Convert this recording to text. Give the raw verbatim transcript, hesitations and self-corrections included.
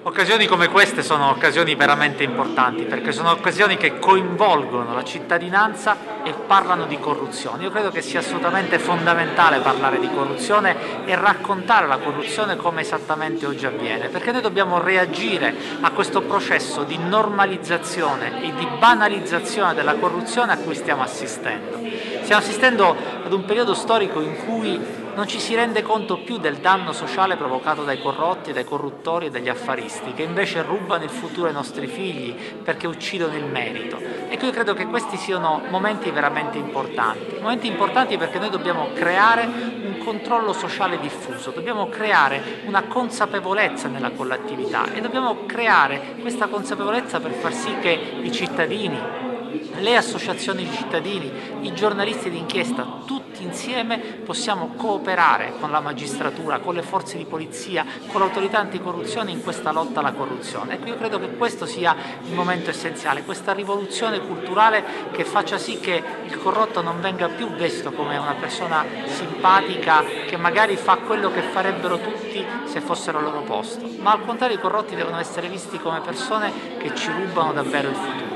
Occasioni come queste sono occasioni veramente importanti perché sono occasioni che coinvolgono la cittadinanza e parlano di corruzione. Io credo che sia assolutamente fondamentale parlare di corruzione e raccontare la corruzione come esattamente oggi avviene, perché noi dobbiamo reagire a questo processo di normalizzazione e di banalizzazione della corruzione a cui stiamo assistendo. Stiamo assistendo ad un periodo storico in cui non ci si rende conto più del danno sociale provocato dai corrotti, dai corruttori e dagli affaristi, che invece rubano il futuro ai nostri figli perché uccidono il merito. Ecco, io credo che questi siano momenti veramente importanti, momenti importanti perché noi dobbiamo creare un controllo sociale diffuso, dobbiamo creare una consapevolezza nella collettività e dobbiamo creare questa consapevolezza per far sì che i cittadini, le associazioni di cittadini, i giornalisti d'inchiesta, tutti insieme possiamo cooperare con la magistratura, con le forze di polizia, con l'autorità anticorruzione in questa lotta alla corruzione. Ecco, io credo che questo sia il momento essenziale, questa rivoluzione culturale che faccia sì che il corrotto non venga più visto come una persona simpatica che magari fa quello che farebbero tutti se fossero al loro posto, ma al contrario i corrotti devono essere visti come persone che ci rubano davvero il futuro.